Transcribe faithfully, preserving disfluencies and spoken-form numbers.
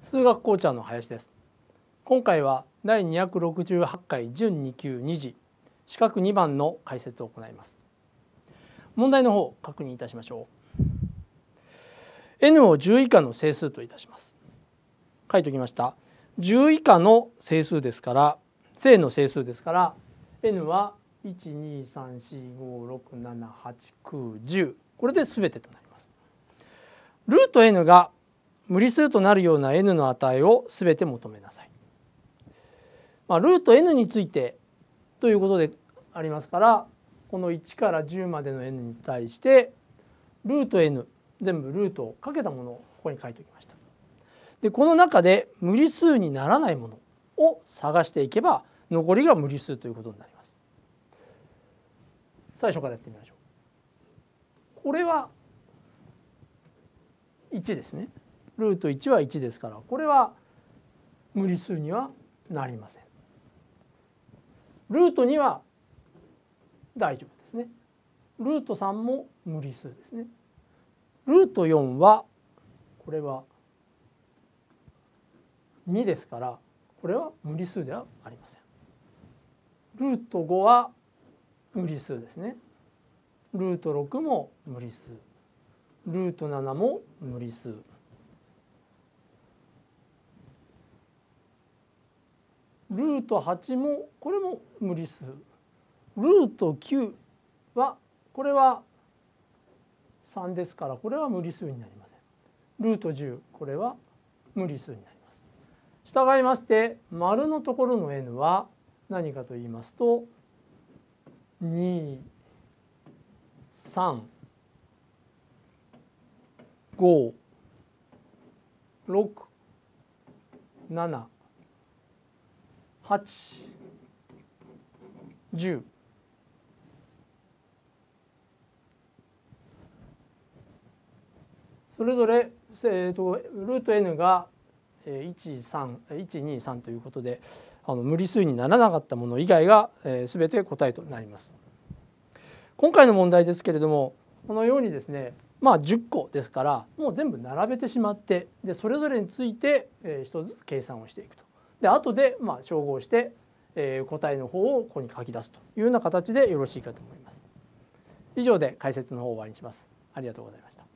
数学コーチャーの林です。今回はだいにひゃくろくじゅうはちかい準に級に次四角にばんの解説を行います。問題の方確認いたしましょう。n をじゅう以下の整数といたします。書いておきました。じゅう以下の整数ですから正の整数ですから n はいちにさんしごろくななはちきゅうじゅうこれで全てとなります。ルート n が無理数となるような n の値を全て求めなさい。まあ、ルート n についてということでありますからこのいちからじゅうまでの n に対してルート n 全部ルートをかけたものをここに書いておきました。でこの中で無理数にならないものを探していけば残りが無理数ということになります。最初からやってみましょう。これはいちですね。ルートいちはいちですからこれは無理数にはなりません。ルートには大丈夫ですね。ルートさんも無理数ですね。ルートよんはこれはにですからこれは無理数ではありません。ルートごは無理数ですね。ルートろくも無理数。ルートななも無理数。ルートはちもこれも無理数。ルートきゅうはこれはさんですからこれは無理数になりません。ルートじゅうこれは無理数になります。従いまして丸のところの n は何かと言いますとに、さん、ご、ろく、なな、はち、じゅう。それぞれ、えー、とルート n がいち、さん、いち、に、さんということであの無理数にならなかったもの以外が、えー、全て答えとなります。今回の問題ですけれどもこのようにですねまあじゅっこですからもう全部並べてしまってでそれぞれについて、えー、一つずつ計算をしていくと。で後でまあ照合して、えー、答えの方をここに書き出すというような形でよろしいかと思います。以上で解説の方を終わりにします。ありがとうございました。